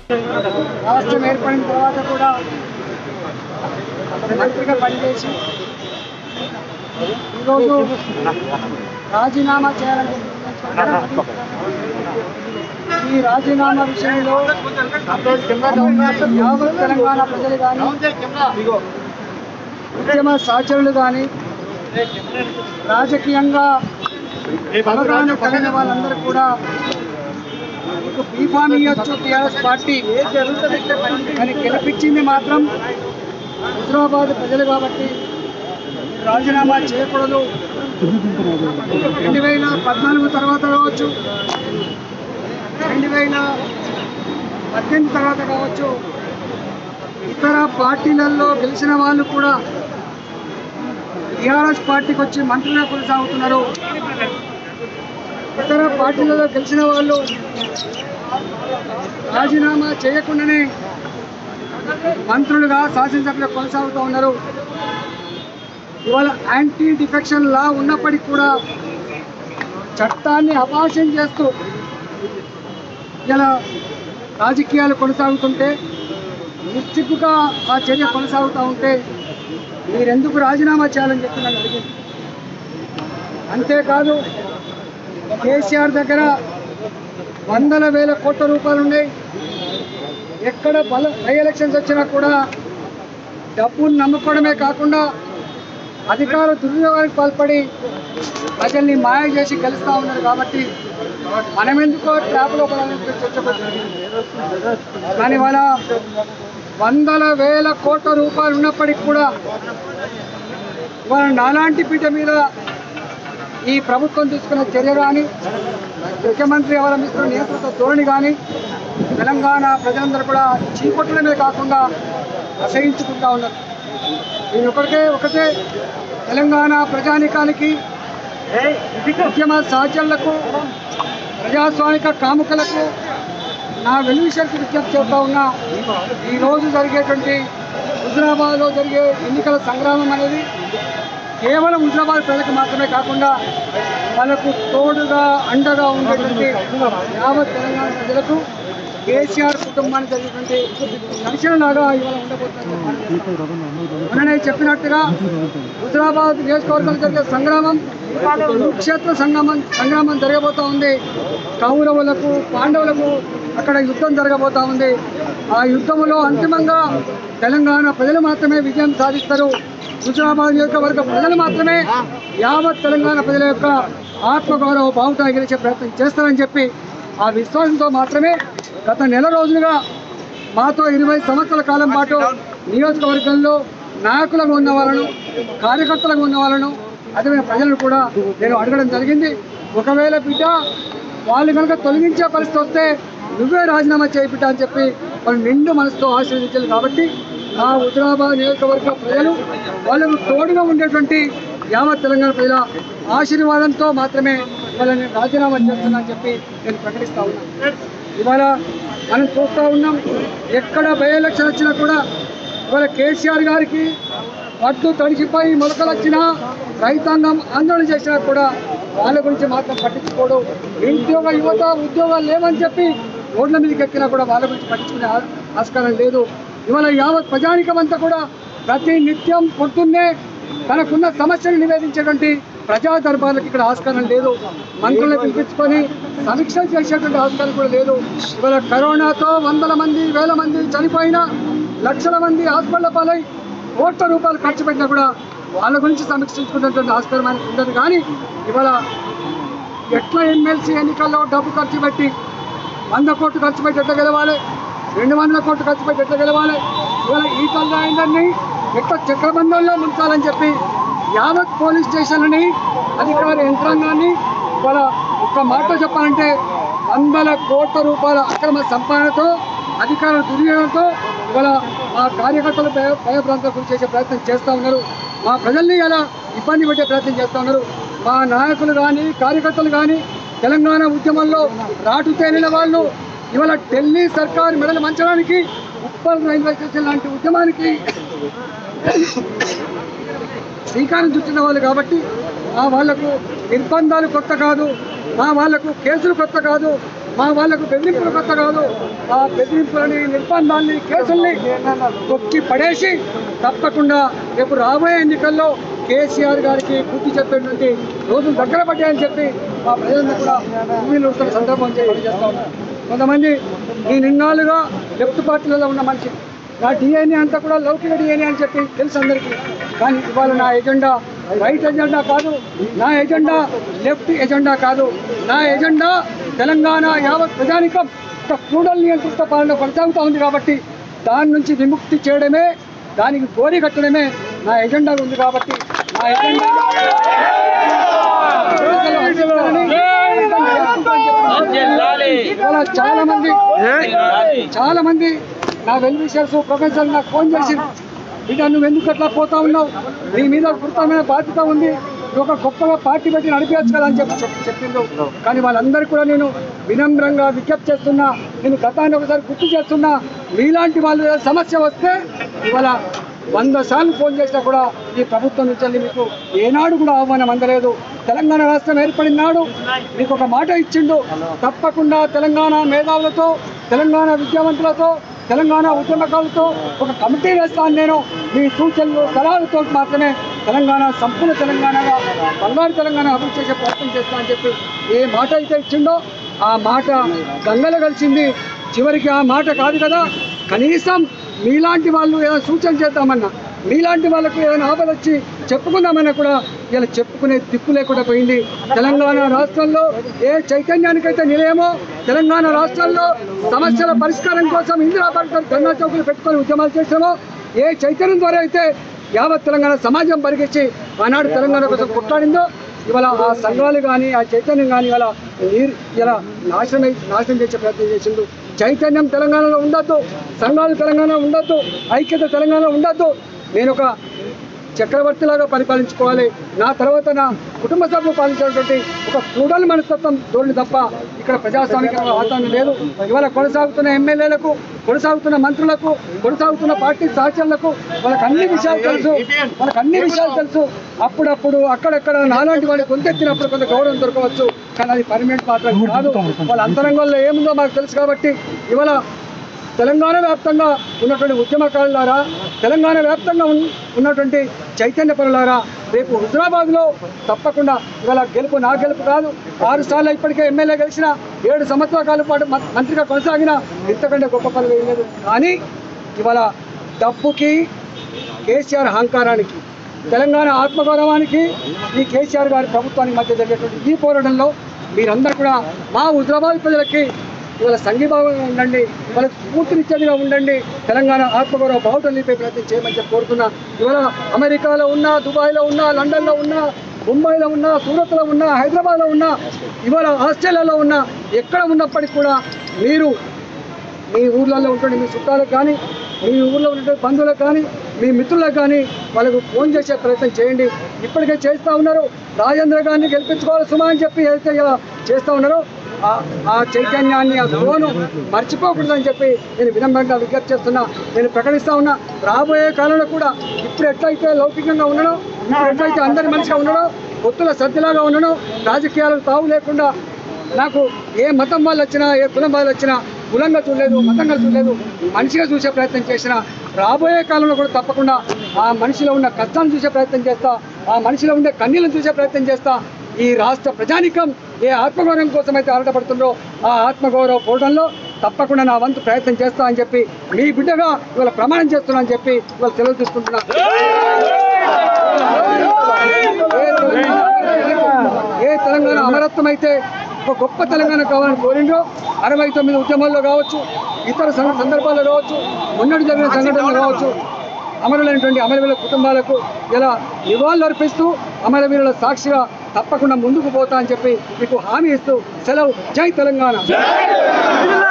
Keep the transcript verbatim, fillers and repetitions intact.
రాష్ట్రం ఏర్పడిన తర్వాత కూడా మంత్రిగా పనిచేసి ఈరోజు రాజీనామా చేయాలని ఈ రాజీనామా విషయంలో యావత్ తెలంగాణ ప్రజలు కానీ ఉద్యమ సహచరులు కానీ రాజకీయంగా అవగాహన కలిగిన వాళ్ళందరూ కూడా బీఫామ్ ఇవ్వచ్చు టీఆర్ఎస్ పార్టీ కానీ గెలిపించింది మాత్రం హుజరాబాద్ ప్రజలు కాబట్టి రాజీనామా చేయకూడదు. రెండు వేల పద్నాలుగు తర్వాత కావచ్చు, రెండు వేల పద్దెనిమిది తర్వాత కావచ్చు, ఇతర పార్టీలలో గెలిచిన వాళ్ళు కూడా టీఆర్ఎస్ పార్టీకి వచ్చి మంత్రులుగా కొనసాగుతున్నారు. ఇతర పార్టీలలో గెలిచిన వాళ్ళు రాజీనామా చేయకుండానే మంత్రులుగా శాసనసభ్యులు కొనసాగుతూ ఉన్నారు. ఇవాళ యాంటీ డిఫెక్షన్ లా ఉన్నప్పటికీ కూడా చట్టాన్ని అపాసం చేస్తూ ఇలా రాజకీయాలు కొనసాగుతుంటే, నిశ్చితగా ఆ చర్య కొనసాగుతూ ఉంటే మీరెందుకు రాజీనామా చేయాలని చెప్పి నన్ను అడిగింది. అంతేకాదు కేసీఆర్ దగ్గర వందల వేల కోట్ల రూపాయలు ఉన్నాయి. ఎక్కడ బల బై ఎలక్షన్స్ వచ్చినా కూడా డబ్బును నమ్ముకోవడమే కాకుండా అధికార దుర్వినియోగానికి పాల్పడి ప్రజల్ని మాయ చేసి గెలుస్తూ ఉన్నారు. కాబట్టి మనం ఎందుకో ట్రాప్లో పడాలని చర్చపడుతుంది. కానీ వాళ్ళ వందల వేల కోట్ల రూపాయలు ఉన్నప్పటికీ కూడా వాళ్ళ నాలాంటి పీఠ మీద ఈ ప్రభుత్వం తీసుకున్న చర్య కానీ, ముఖ్యమంత్రి అవలంబిస్తున్న నేతృత్వ ధోరణి కానీ తెలంగాణ ప్రజలందరూ కూడా చీకొట్టడమే కాకుండా అసహించుకుంటా ఉన్నారు. నేను ఒకటే ఒకటే తెలంగాణ ప్రజానికానికి, ఉద్యమ సహచరులకు, ప్రజాస్వామిక కాముకలకు నా వెలువిషయానికి విజ్ఞప్తి చేస్తూ ఉన్నా. ఈరోజు జరిగేటువంటి హుజరాబాద్లో జరిగే ఎన్నికల సంగ్రామం అనేది కేవలం హుజరాబాద్ ప్రజలకు మాత్రమే కాకుండా వాళ్ళకు తోడుగా అండగా ఉండేటువంటి యావత్ తెలంగాణ ప్రజలకు, కేసీఆర్ కుటుంబానికి జరిగినటువంటి దర్శనలాగా ఇవాళ ఉండబోతుంది. మననే చెప్పినట్టుగా హుజరాబాద్ నియోజకవర్గంలో జరిగే సంగ్రామం కురుక్షేత్ర సంగ్రామం సంగ్రామం జరగబోతూ ఉంది. కౌరవులకు, పాండవులకు అక్కడ యుద్ధం జరగబోతూ ఉంది. ఆ యుద్ధంలో అంతిమంగా తెలంగాణ ప్రజలు మాత్రమే విజయం సాధిస్తారు. హుజరాబాద్ నియోజకవర్గ ప్రజలు మాత్రమే యావత్ తెలంగాణ ప్రజల యొక్క ఆత్మగౌరవ బావుటా గెలిచే ప్రయత్నం చేస్తారని చెప్పి ఆ విశ్వాసంతో మాత్రమే గత నెల రోజులుగా మాతో ఇరవై సంవత్సరాల కాలం పాటు నియోజకవర్గంలో నాయకులుగా ఉన్న వాళ్ళను, కార్యకర్తలుగా ఉన్న వాళ్ళను, అదే ప్రజలను కూడా నేను అడగడం జరిగింది. ఒకవేళ బిడ్డ వాళ్ళు కనుక తొలగించే పరిస్థితి వస్తే నువ్వే రాజీనామా చేయి బిడ్డ అని చెప్పి వాళ్ళు నిండు మనసుతో ఆశీర్వదించారు. కాబట్టి ఆ హుజరాబాద్ నియోజకవర్గ ప్రజలు వాళ్ళకు తోడుగా ఉండేటువంటి యావత్ తెలంగాణ ప్రజల ఆశీర్వాదంతో మాత్రమే వాళ్ళని రాజీనామా చేస్తున్నానని చెప్పి నేను ప్రకటిస్తూ ఉన్నాను. ఇవాళ మనం చూస్తూ ఉన్నాం, ఎక్కడ బై ఎలక్షన్ వచ్చినా కూడా ఇవాళ కేసీఆర్ గారికి పట్టు తడిసిపోయి మొలకలు వచ్చినా, రైతాంగం ఆందోళన చేసినా కూడా వాళ్ళ గురించి మాత్రం పట్టించుకోడు. నిరుద్యోగ యువత ఉద్యోగాలు లేవని చెప్పి రోడ్ల మీదకి ఎక్కినా కూడా వాళ్ళ గురించి పట్టించుకునే ఆస్కారం లేదు. ఇవాళ యావత్ ప్రజానికం అంతా కూడా ప్రతి నిత్యం పొద్దున్నే తనకున్న సమస్యలు నివేదించేటువంటి ప్రజా దర్బార్లకు ఇక్కడ ఆస్కారం లేదు. మంత్రులను పిలిపించుకొని సమీక్ష చేసేటువంటి ఆస్కారం కూడా లేదు. ఇవాళ కరోనాతో వందల మంది, వేల మంది చనిపోయినా, లక్షల మంది హాస్పిటల్ పాలై కోట్ల రూపాయలు ఖర్చు పెట్టినా కూడా వాళ్ళ గురించి సమీక్షించుకున్నటువంటి ఆస్కారం అనేది ఉండదు. కానీ ఇవాళ ఎట్లా ఎమ్మెల్సీ ఎన్నికల్లో డబ్బు ఖర్చు పెట్టి వంద కోట్లు ఖర్చు పెట్టి ఎట్లా గెలవాలి, రెండు వందల కోట్లు ఖర్చు పెట్టి ఎట్లా గెలవాలి, ఇవాళ ఈటల రాజేందర్ని ఎట్లా చక్రబంధంలో ముంచాలని చెప్పి యావత్ పోలీస్ స్టేషన్లని, అధికార యంత్రాంగాన్ని ఇవాళ ఒక్క మాట చెప్పాలంటే వందల కోట్ల రూపాయల అక్రమ సంపాదనతో, అధికారుల దుర్వినియోగంతో ఇవాళ మా కార్యకర్తలు భయ భయభ్రాంతులకు గురి చేసే ప్రయత్నం చేస్తూ ఉన్నారు. మా ప్రజల్ని ఇలా ఇబ్బంది పెట్టే ప్రయత్నం చేస్తూ ఉన్నారు. మా నాయకులు కానీ, కార్యకర్తలు కానీ తెలంగాణ ఉద్యమంలో రాటు తేలిన వాళ్ళు ఇవాళ ఢిల్లీ సర్కారు మెడలు మంచడానికి, ఉప్పల్ రైల్వే స్టేషన్ లాంటి ఉద్యమానికి శ్రీకారం చుట్టిన వాళ్ళు. కాబట్టి ఆ వాళ్లకు నిర్బంధాలు కొత్త కాదు, ఆ వాళ్లకు కేసులు కొత్త కాదు. మా వాళ్ళకు బెదిరింపులు కొత్త కాదు. ఆ బెదిరింపులని, నిర్బంధాన్ని, కేసుల్ని తొక్కి పడేసి తప్పకుండా రేపు రాబోయే ఎన్నికల్లో కేసీఆర్ గారికి బుద్ధి చెప్పేటువంటి రోజులు దగ్గర పడ్డాయని చెప్పి మా ప్రజలందరూ కూడా భూమిలో వస్తున్న సందర్భం చేస్తా ఉన్నారు. కొంతమంది ఈ నిన్నాళ్ళుగా లెఫ్ట్ పార్టీలలో ఉన్న మనిషి నా డిఎన్ఏ అంతా కూడా లౌకిక డిఎన్ఏ అని చెప్పి తెలుసు అందరికీ. కానీ ఇవాళ నా ఎజెండా రైట్ ఎజెండా కాదు, నా ఎజెండా లెఫ్ట్ ఎజెండా కాదు. నా ఎజెండా తెలంగాణ యావత్ ప్రజానికం ఒక ఫ్యూడల్ నియంత్రిత పాలన కొనసాగుతూ ఉంది కాబట్టి దాని నుంచి విముక్తి చేయడమే, దానికి గోరి కట్టడమే నా ఎజెండా ఉంది. కాబట్టి నా ఎజెండా చాలా మంది చాలా మంది నా వెల్ విషర్స్ ప్రొఫెసర్ నాకు ఫోన్ చేసి, ఇక నువ్వు ఎందుకు అట్లా పోతా ఉన్నావు, నీ మీద గుర్తమైన బాధ్యత ఉంది, నువ్వు ఒక గొప్పగా పార్టీ పెట్టి నడిపించచ్చు కదా అని చెప్పి చెప్పిండు. కానీ వాళ్ళందరికీ కూడా నేను వినమ్రంగా విజ్ఞప్తి చేస్తున్నా, నేను గతాన్ని ఒకసారి గుర్తు చేస్తున్నా, మీలాంటి వాళ్ళు సమస్య వస్తే ఇవాళ వంద సార్లు ఫోన్ చేసినా కూడా ఈ ప్రభుత్వం నుంచి మీకు ఏనాడు కూడా ఆహ్వానం అందలేదు. తెలంగాణ రాష్ట్రం ఏర్పడిన నాడు మీకు ఒక మాట ఇచ్చిండు, తప్పకుండా తెలంగాణ మేధావులతో, తెలంగాణ విద్యావంతులతో, తెలంగాణ ఉద్యమకాలతో ఒక కమిటీ వేస్తాను, నేను మీ సూచనలు సలహాలతో మాత్రమే తెలంగాణ సంపూర్ణ తెలంగాణగా బంగారు తెలంగాణ అభివృద్ధి చేసే ప్రయత్నం చేస్తా అని చెప్పి ఏ మాట అయితే ఇచ్చిండో ఆ మాట గంగలు కలిసింది. చివరికి ఆ మాట కాదు కదా, కనీసం మీలాంటి వాళ్ళు ఏదైనా సూచన చేద్దామన్నా, మీలాంటి వాళ్ళకు ఏదైనా ఆపద వచ్చి చెప్పుకుందామన్నా కూడా ఇలా చెప్పుకునే దిక్కు లేకుండా పోయింది. తెలంగాణ రాష్ట్రంలో ఏ చైతన్యానికైతే నిలయమో, తెలంగాణ రాష్ట్రంలో సమస్యల పరిష్కారం కోసం ఇందిరా పార్క్ ధర్నా చౌకులు పెట్టుకొని ఉద్యమాలు చేసామో, ఏ చైతన్యం ద్వారా అయితే యావత్ తెలంగాణ సమాజం పరిగెచ్చి ఆనాడు తెలంగాణ కోసం కొట్లాడిందో, ఇవాళ ఆ సంఘాలు కానీ ఆ చైతన్యం కానీ ఇవాళ నీరు ఇలా నాశనమై నాశనం చేసే ప్రయత్నం చేసిండు. చైతన్యం తెలంగాణలో ఉండొద్దు, సంఘాలు తెలంగాణలో ఉండొద్దు, ఐక్యత తెలంగాణలో ఉండొద్దు. నేను ఒక చక్రవర్తిలాగా పరిపాలించుకోవాలి, నా తర్వాత నా కుటుంబ సభ్యులు పాలించేటువంటి ఒక ఫ్యూడల్ మనస్తత్వం ధోరణి తప్ప ఇక్కడ ప్రజాస్వామిక వాతావరణం లేదు. ఇవాళ కొనసాగుతున్న ఎమ్మెల్యేలకు, కొనసాగుతున్న మంత్రులకు, కొనసాగుతున్న పార్టీ సహచరులకు వాళ్ళకి అన్ని విషయాలు తెలుసు, వాళ్ళకి అన్ని విషయాలు తెలుసు. అప్పుడప్పుడు అక్కడక్కడ నాలాంటి వాళ్ళు కొంతెత్తినప్పుడు కొంత గౌరవం దొరకవచ్చు, కానీ అది పర్మనెంట్ మాత్రం కాదు. వాళ్ళ అంతరంగంలో ఏముందో మాకు తెలుసు. కాబట్టి ఇవాళ తెలంగాణ వ్యాప్తంగా ఉన్నటువంటి ఉద్యమకారులారా, తెలంగాణ వ్యాప్తంగా ఉన్నటువంటి చైతన్య పరులారా, రేపు హుజరాబాద్లో తప్పకుండా ఇవాళ గెలుపు నా గెలుపు కాదు. ఆరు సార్లు ఇప్పటికే ఎమ్మెల్యే గెలిచిన, ఏడు సంవత్సరాల కాలం పాటు మంత్రిగా కొనసాగిన, ఇంతకంటే గొప్ప పని వేయలేదు. కానీ ఇవాళ డబ్బుకి, కేసీఆర్ అహంకారానికి, తెలంగాణ ఆత్మగౌరవానికి ఈ కేసీఆర్ గారి ప్రభుత్వానికి మధ్య జరిగేటువంటి ఈ పోరాటంలో మీరందరూ కూడా మా హుజరాబాద్ ప్రజలకి ఇవాళ సంఘీభావంగా ఉండండి, వాళ్ళకి స్ఫూర్తినిచ్చేదిగా ఉండండి, తెలంగాణ ఆత్మగౌరవ బావుటలు నింపే ప్రయత్నం చేయమని చెప్పి కోరుతున్నా. ఇవాళ అమెరికాలో ఉన్నా, దుబాయ్లో ఉన్నా, లండన్లో ఉన్నా, ముంబైలో ఉన్నా, సూరత్లో ఉన్నా, హైదరాబాద్లో ఉన్నా, ఇవాళ ఆస్ట్రేలియాలో ఉన్నా, ఎక్కడ ఉన్నప్పటికీ కూడా మీరు మీ ఊర్లలో ఉంటుండే మీ చుట్టాలకు కానీ, మీ ఊళ్ళో ఉండే బంధువులకు కానీ, మీ మిత్రులకు కానీ వాళ్ళకు ఫోన్ చేసే ప్రయత్నం చేయండి. ఇప్పటికే చేస్తూ ఉన్నారు. రాజేంద్ర గారిని గెలిపించుకోవాలి సుమా అని చెప్పి ఏదైతే ఇలా చేస్తూ ఉన్నారో ఆ చైతన్యాన్ని, ఆ ఫోను మర్చిపోకూడదని చెప్పి నేను వినమ్రంగా విజ్ఞప్తి చేస్తున్నా, నేను ప్రకటిస్తూ ఉన్నా. రాబోయే కాలంలో కూడా ఇప్పుడు ఎట్లయితే లౌకికంగా ఉండడం, ఇప్పుడు ఎట్లయితే అందరి మనిషిగా ఉండడం, పొత్తుల సర్దిలాగా ఉండడం, రాజకీయాలకు తావు లేకుండా, నాకు ఏ మతం వాళ్ళు వచ్చినా, ఏ కులం వాళ్ళు వచ్చినా కులంగా చూడలేదు, మతంగా చూడలేదు, మనిషిగా చూసే ప్రయత్నం చేసినా, రాబోయే కాలంలో కూడా తప్పకుండా ఆ మనిషిలో ఉన్న కష్టాన్ని చూసే ప్రయత్నం చేస్తా, ఆ మనిషిలో ఉండే కన్నీళ్ళను చూసే ప్రయత్నం చేస్తా. ఈ రాష్ట్ర ప్రజానికం ఏ ఆత్మగౌరవం కోసం అయితే ఆరాటపడుతుందో ఆ ఆత్మగౌరవ పోవడంలో తప్పకుండా నా వంతు ప్రయత్నం చేస్తా అని చెప్పి మీ బిడ్డగా ఇవాళ ప్రమాణం చేస్తున్నా అని చెప్పి ఇవాళ సెలవు తీసుకుంటున్నా. ఏ తెలంగాణ అమరత్వం అయితే ఒక గొప్ప తెలంగాణ కావాలని కోరిండ్రో, అరవై తొమ్మిది ఉద్యమాల్లో కావచ్చు, ఇతర సందర్భాల్లో కావచ్చు, మొన్నటి జరిగిన సంఘటనలు కావచ్చు, అమరులైనటువంటి అమరవీరుల కుటుంబాలకు ఇలా నివాళులు అర్పిస్తూ అమరవీరుల సాక్షిగా తప్పకుండా ముందుకు పోతా అని చెప్పి మీకు హామీ ఇస్తూ సెలవు. జై తెలంగాణ.